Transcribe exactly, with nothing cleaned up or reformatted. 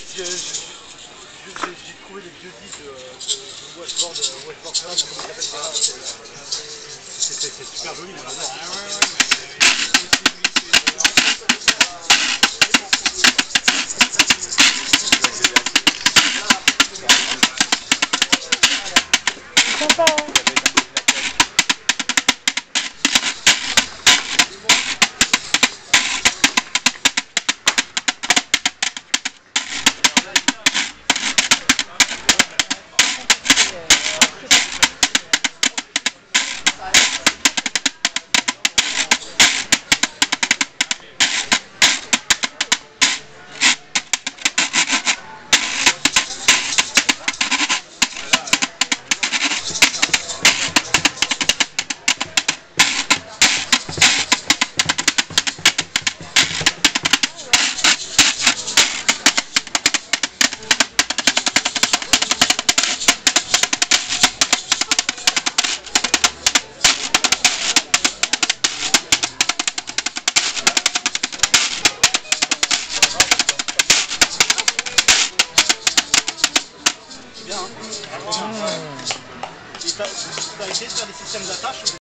J'ai trouvé les vieux disques de, de Washboard, Washboard Club, comment ça s'appelle ça? C'est super joli, moi j'adore. Ah ouais, ouais, sympa, hein. bien, hein. Mmh. Et t'as essayé de faire des systèmes d'attache?